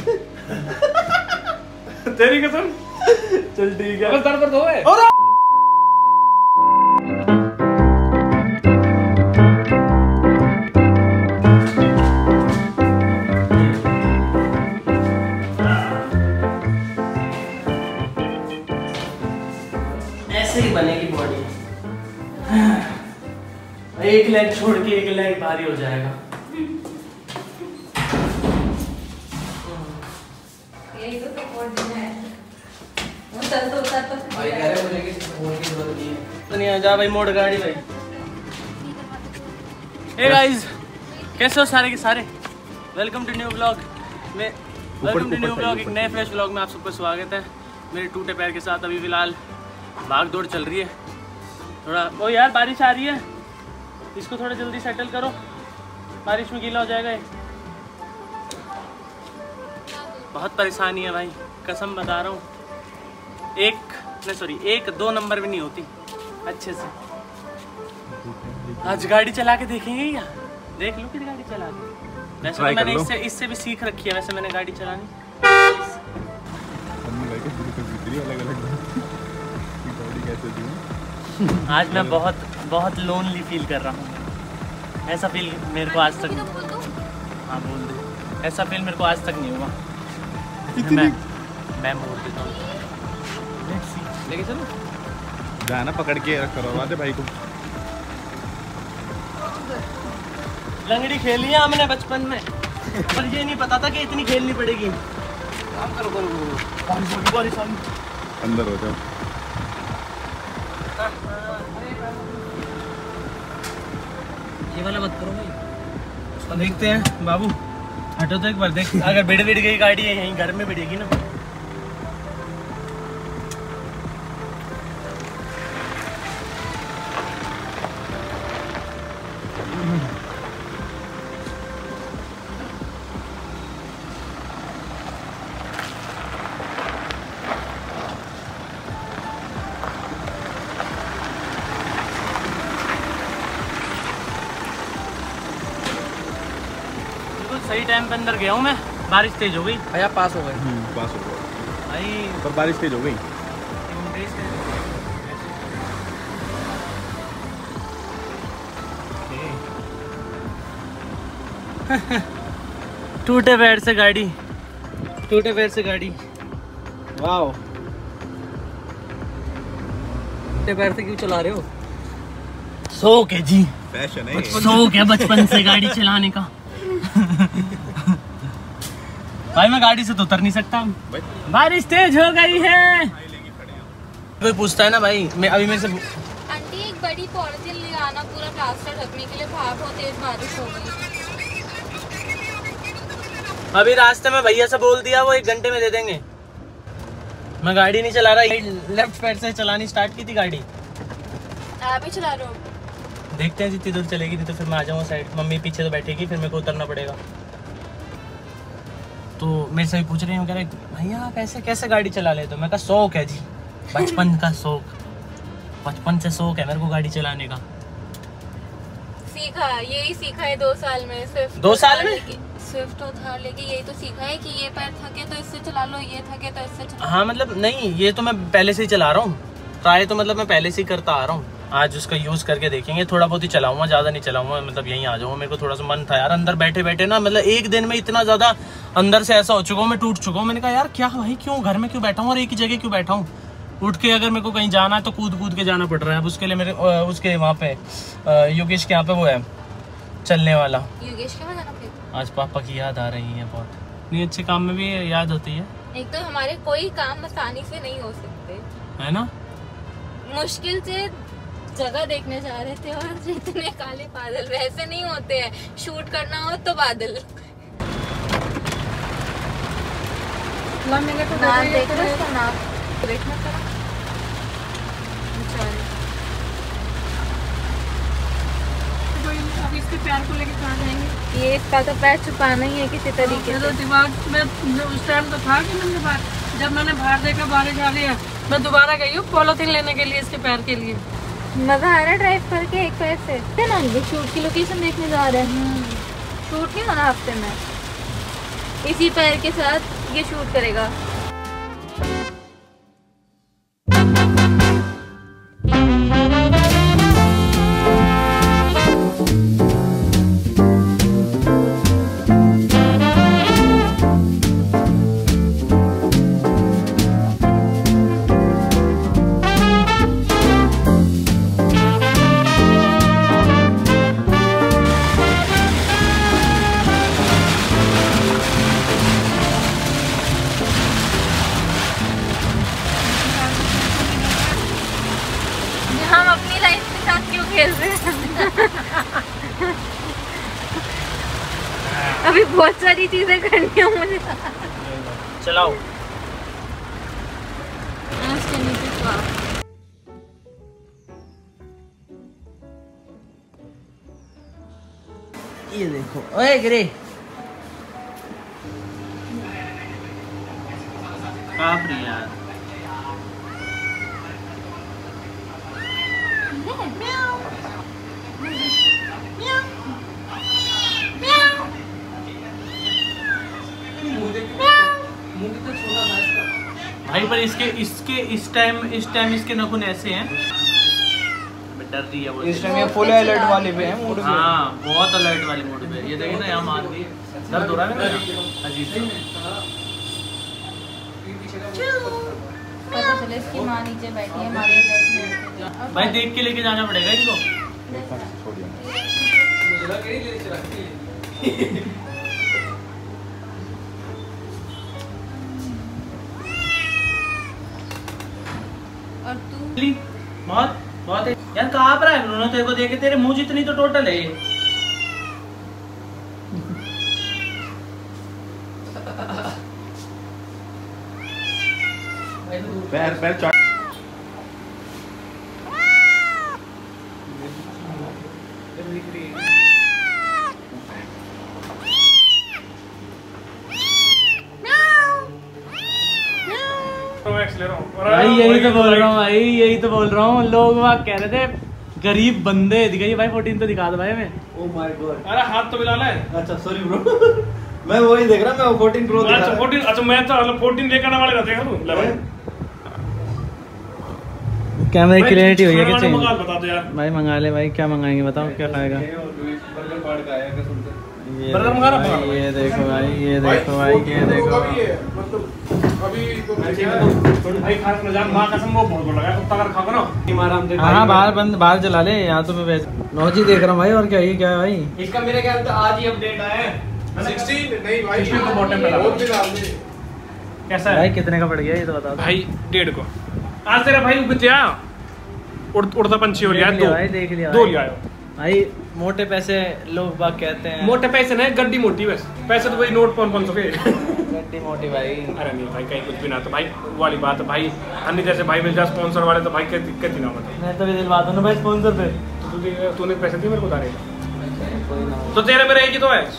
तेरी कसम। चल ठीक है, बस दर्द हो है। ऐसे ही बनेगी बॉडी। एक लेग छोड़ के एक लेग भारी हो जाएगा। यही तो सपोर्ट देना है। वो चल तो भाई कह रहे मुझे कि सपोर्ट की जरूरत नहीं है। तो नहीं आ जा भाई, मोड़ गाड़ी भाई। हे गाइस, कैसे हो सारे के सारे? वेलकम टू न्यू ब्लॉग में। वेलकम टू न्यू ब्लॉग, एक नए फ्रेश ब्लॉग में आप सबका स्वागत है। मेरे टूटे पैर के साथ अभी फिलहाल भाग दौड़ चल रही है। थोड़ा वो यार बारिश आ रही है, इसको थोड़ा जल्दी सेटल करो, बारिश में गीला हो जाएगा ये। बहुत परेशानी है भाई, कसम बता रहा हूँ। एक दो नंबर भी नहीं होती अच्छे से। आज गाड़ी चला के देखेंगे क्या? देख लो कि गाड़ी चला के। वैसे तो मैंने इससे भी सीख रखी है, वैसे मैंने गाड़ी चलानी। आज मैं बहुत लोनली फील कर रहा हूँ। ऐसा फील मेरे को आज तक, हाँ बोल दे, ऐसा फील मेरे को आज तक नहीं हुआ। मैं मोड़ देता हूँ। लेके चलो जाना, पकड़ के करवा दे भाई को। लंगड़ी खेली है हमने बचपन में, पर ये नहीं पता था कि इतनी खेलनी पड़ेगी। काम करो अंदर हो जाओ। ये वाला मत करो भाई। तो देखते हैं बाबू, हटो तो एक बार देख। अगर बिड़ गई गाड़ी है यहीं घर में बिड़ेगी ना। सही टाइम पे अंदर गया हूँ मैं, बारिश तेज हो गई। भैया पास हो गए। पास हो गए भाई, पर बारिश तेज हो गई। टूटे पैर से गाड़ी, टूटे पैर से गाड़ी। वाओ, टूटे पैर से क्यों चला रहे हो? शौक है जी, फैशन है, शौक है बचपन से गाड़ी चलाने का। भाई मैं गाड़ी से तो उतर नहीं सकता, बारिश तेज हो गई है। कोई पूछता है ना भाई, मैं अभी मेरे से आंटी एक बड़ी पॉलिथीन ले आना, पूरा प्लास्टर ढकने के लिए। बहुत तेज बारिश हो गई। अभी रास्ते में भैया से बोल दिया, वो 1 घंटे में दे देंगे। मैं गाड़ी नहीं चला रहा, लेफ्ट पैर से चलानी स्टार्ट की थी गाड़ी। आप ही चला रहे हो? देखते हैं जितनी दूर चलेगी, नहीं तो फिर मैं आ जाऊँगा साइड। मम्मी पीछे तो बैठेगी, फिर मेरे को उतरना पड़ेगा। तो मेरे से भी पूछ रहे हैं, कह रहे भैया आप ऐसे कैसे गाड़ी चला लेते हो? मैं कहा शौक है जी, बचपन का शौक, बचपन से शौक है मेरे को गाड़ी चलाने का। सीखा, यही सीखा है 2 साल में। सिर्फ 2 साल में स्विफ्ट और थार लेके यही तो सीखा है कि ये पैर थके तो इससे चला लो, ये थके तो इससे चला लो। हाँ मतलब नहीं, ये तो मैं पहले से ही चला रहा हूँ। ट्राई तो मतलब मैं पहले से ही करता आ रहा हूँ। आज उसका यूज करके देखेंगे, थोड़ा बहुत ही चलाऊंगा, ज्यादा नहीं चलाऊंगा। मतलब यहीं आ जाऊंगा। मेरे को थोड़ा सा मन था यार, अंदर बैठे बैठे ना, मतलब एक दिन में इतना ज्यादा अंदर से ऐसा हो चुका हूँ, मैं टूट चुका हूँ। मैंने कहा यार क्या भाई, क्यों घर में क्यों बैठा हूँ और एक ही जगह क्यों बैठा हूँ? उठ के अगर मेरे को कहीं जाना है तो कूद के जाना पड़ रहा है। अब उसके लिए मेरे उसके वहाँ पे योगेश के यहाँ पे वो है चलने वाला। योगेश के वहाँ जाना पड़ेगा। आज पापा की याद आ रही है बहुत। नहीं अच्छे काम में भी याद होती है। एक तो हमारे कोई काम आसानी से नहीं हो सकते, है ना। मुश्किल से जगह देखने जा रहे थे और इतने काले बादल वैसे नहीं होते हैं। शूट करना हो तो बादल अभी इसके पैर को लेके कहाँ जाएंगे? ये इसका तो पैर छुपाना ही है किसी तरीके से। दिमाग में उस टाइम तो था कि जब मैंने बाहर देखा बारिश आ रही है, मैं दोबारा गई हूँ पॉलिथीन लेने के लिए इसके पैर के लिए। मजा आ रहा है ड्राइव करके एक पैर से ना। ये शूट की लोकेशन देखने जा रहे हैं। शूट नहीं होना हफ्ते में। इसी पैर के साथ ये शूट करेगा। हम अपनी लाइफ के साथ क्यों खेल रहे हैं? अभी बहुत सारी चीजें करनी है मुझे। चलाओ। ये देखो, ओए गिरे। काफ रही यार। भाई पर इसके इस टाइम इसके नाखून ऐसे हैं। डर रही है वो। इस टाइम ये फुल अलर्ट वाले पे हैं, मूड पे। हाँ बहुत अलर्ट वाले मूड पे। ये देखिए ना, यहाँ मार दी। दर्द हो रहा है ना अजीब से। पता चले इसकी माँ नीचे बैठी है हमारे। भाई देख के लेके जाना पड़ेगा इनको। और तू बहुत बहुत यार कहाँ पर है ब्रूनो? तेरे को देखे तेरे मुंह जितनी तो टोटल है ये। पैर चाट। भाई यही तो बोल रहा हूँ भाई, यही तो बोल रहा हूँ। लोग वहाँ कह रहे थे गरीब बंदे दिखाइए भाई। 14 तो दिखा दो भाई हमें। Oh my god. अरे हाथ तो मिला ले। अच्छा सॉरी ब्रो। मैं वही देख रहा, मैं 14 प्रो देख अच्छा रहा। 14। अच्छा मैं तो 14 लेकर आने वाले रहते हैं तू। ले भाई कैमरे की क्लैरिटी हुई है खाने कि मंगा बता दो यार। भाई मंगा ले भाई। क्या मंगाएंगे बताओ, क्या खाएगा? बर्गर पार्ट का आया कसम से। बर्गर मंगा रहा हूं। ये देखो भाई, ये देखो भाई, ये देखो। मतलब अभी तो भाई खास में जान मां कसम वो बहुत लगा। कुत्ता अगर खाओगे ना आराम से। हाँ बाहर चला ले। यहाँ तो मैं वैसे नौजी देख रहा हूँ भाई। और क्या ये क्या है भाई? इसका मेरे ख्याल से आज ही अपडेट आया है। 16 नहीं भाई 16 तो बॉटम पे लगा। कैसा है भाई कितने का पड़ गया ये तो बता दो भाई? 1.5 को। आज तेरा भाई उगत्या उड़ता पंछी हो लिया। देख लिया दो लिया भाई। मोटे पैसे लोग बाग कहते हैं। मोटे पैसे नहीं, गड्डी मोटी। बस पैसे तो वही नोट 500 के। गड्डी मोटी भाई। अरे नहीं भाई कहीं कुछ भी ना। तो भाई वो वाली बात है भाई। अन्य जैसे भाई मिल जाए स्पॉन्सर वाले तो भाई क्या दिक्कत ही ना होती। मैं तो भी दिलवाता हूँ भाई स्पॉन्सर पे। तो तूने पैसे दिए मेरे को उधारे? तो तेरे मेरे एक ही तो है।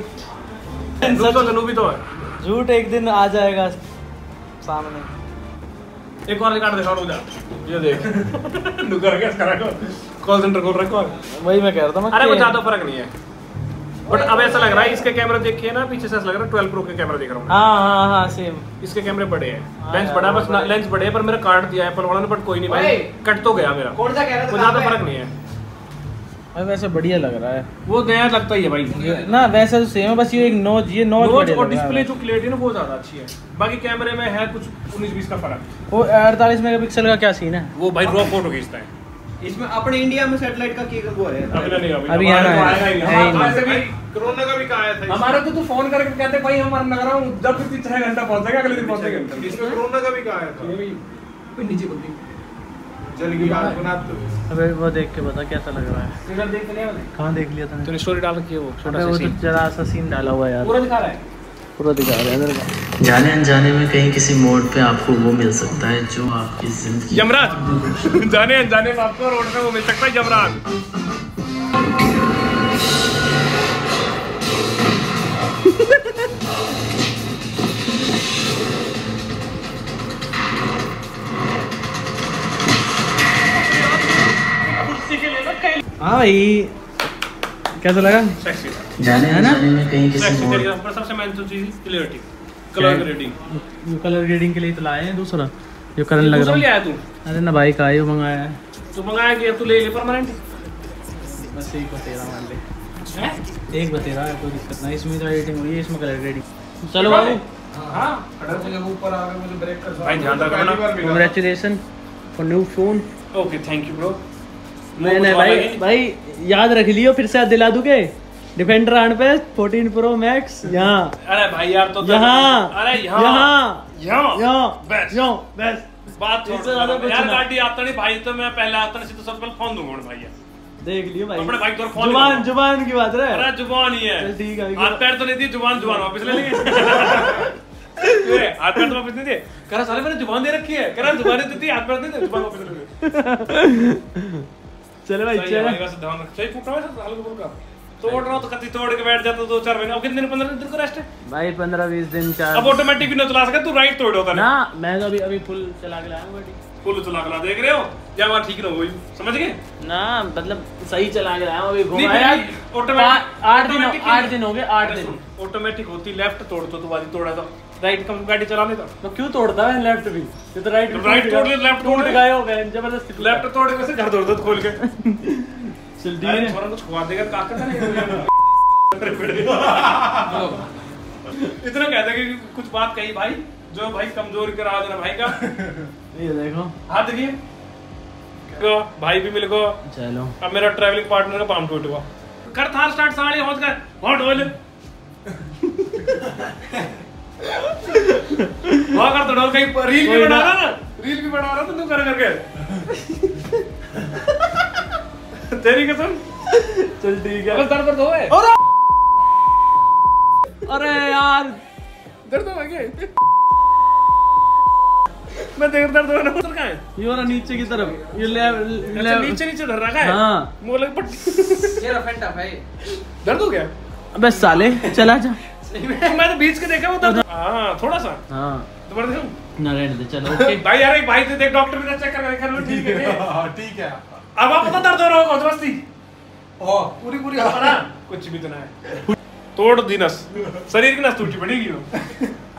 झूठ तो तनु भी तो है। झूठ एक दिन आ जाएगा सामने। एक और रिकॉर्ड दिखा जा। ये देख नुकर कैसे करा कॉल सेंटर खोल रखा। वही मैं कह रहा था। अरे वो ज्यादा फर्क नहीं है। बट अब ऐसा लग रहा है इसके कैमरे देखिए ना, पीछे से ऐसा लग रहा है 12 प्रो के कैमरे देख रहा हूँ। हाँ सेम। इसके कैमरे बड़े हैं। लेंस बड़ा है बस। लेंस बड़े है पर मेरा कार्ड दिया है एप्पल वाला ने। बट कोई नहीं भाई, कट तो गया मेरा। कौन सा कह रहा था? वो ज्यादा फर्क नहीं है भाई। वैसे बढ़िया लग रहा है वो। नया लगता ही है भाई ना। वैसे तो सेम है, बस ये एक नोच और डिस्प्ले जो क्लियरिटी है ना वो ज्यादा अच्छी है। बाकी कैमरे में है कुछ 19-20 का फर्क। वो 48 मेगापिक्सल का क्या सीन है? वो भाई रॉ फोटो खींचता है। इसमें अपने इंडिया में सैटेलाइट का केक वो है। अभी आना है। आएगा ही नहीं। है ही हमारे से भी कोरोना का भी कहा आया था। हमारा तो तू फोन करके कहते भाई हमारा लग रहा हूँ जब भी 6 घंटा पहुंचेगा अगले दिन पहुंचेगा। इसमें कोरोना का भी कहा आया था। नीचे बोलती जल की बात बना। अबे वो देख के बता कैसा लग रहा है। ट्रेलर देख लिया मैंने। कहाँ देख लिया तूने? तूने स्टोरी डाल रखी है वो छोटा वो सा तो सीन। जरा सा सीन डाला हुआ है यार। पूरा दिखा रहा है। पूरा दिखा रहा है इधर का। जाने अनजाने में कहीं किसी मोड़ पे आपको वो मिल सकता है जो आपकी जिंदगी। यमराज जाने अनजाने में आपको रोड पे वो मिल सकता है यमराज। हाँ भाई कैसा लगा? जाने में कहीं किसी मोड़ सबसे मेन तो चीज clarity, colour grading. Colour grading के लिए तो लाए हैं दूसरा जो करंट लग रहा है। आया तू? अरे ना भाई का ये मंगाया है। तू मंगाया कि अब तू ले परमानेंट? बस एक बतेरा मान ले, एक बतेरा है, कोई दिक्कत नहीं। इसमें तो एडिटिंग हुई है, इसमें कलर ग्रेडिंग। चलो बाबू हां मुझे ऊपर आ गया, मुझे ब्रेक कर भाई ध्यान रखना। Congratulation for new phone. Okay thank you bro. मैंने भाई याद रख लियो, फिर से दिला दूंगे। डिफेंडर आन पे 14 प्रो मैक्स यहाँ। अरे भाई यार तो यहाँ, अरे यहाँ बेस्ट बात यार गाड़ी आता नहीं भाई, तो मैं पहले आता नहीं तो सबसे पहले फोन दूंगा भाई। देख लियो भाई, अपने भाई तो फोन जुबान की बात रहे। अरे जुबान ही है, ठीक है। हाथ पैर तो नहीं दिए, जुबान वापस ले लेंगे। हाथ पैर तो वापस नहीं दिए, करा साले मैंने जुबान दे रखी है, करा जुबान दे दी, हाथ पैर नहीं दे, जुबान वापस ले लेंगे। चलो भाई चलो, बस ध्यान रख। सही फूटा है हल्का फुल्का तोड़ रहा तो कति तोड़ के बैठ जाता 2-4 महीने। अब कितने दिन 15 दिन का रेस्ट है भाई? 15-20 दिन 4। अब ऑटोमेटिक भी नहीं चला सका, तू राइट तोड़ होता ना। मैं तो अभी फुल चला के लाया हूं गाड़ी। फुल चला के ला, देख रहे हो या बात ठीक ना हुई, समझ गए ना? मतलब सही चला के लाया हूं, अभी घुमाया। ऑटोमेटिक 8 दिन हो गए, 8 दिन। ऑटोमेटिक होती, लेफ्ट तोड़ तो वाली तोड़ा था, राइट कम गाड़ी चला नहीं था तो क्यों तोड़ता है लेफ्ट भी? ये तो राइट तोड़ ले, लेफ्ट टूट गए हो गए जबरदस्ती। लेफ्ट तोड़ के से घर तोड़ दो खोल के। चल ठीक है, छोरा कुछ खुआ देगा काका नहीं। इतना कहते कि कुछ बात कही भाई, जो भाई कमजोर करा देना भाई का। ये देखो हाथ देखिए, भाई भी मिल गो। चलो अब मेरा ट्रैवलिंग पार्टनर का पाम टूट हुआ। कर थार स्टार्ट साड़ी होत कर हॉट बोल वो कर तो डोल कहीं रील भी बना रहा ना, रील भी बना रहा तो तू कर करके। तेरी कसम। चल ठीक है। बस दर्द हो है। अरे यार दर्द हो गया, मैं देख दर्द हो रहा है। ये वाला नीचे की तरफ, ये नीचे धर रखा है। हाँ मोले पट्टी ये रफेंटा भाई। दर्द हो गया? अबे साले चला जा। मैं तो बीच के देखा वो दर्द। हां थोड़ा सा। हां दोबारा देखो ना, रहने दे। चलो ओके भाई यार, एक भाई से देख, डॉक्टर भी चेक कर देखा लो, ठीक है। हां ठीक है। अब आप पता दर्द हो रहा होगा जबरदस्ती। ओ पूरी ना कुछ भी तो ना है। तोड़ दी नस, शरीर की नस टूटी पड़ेगी वो।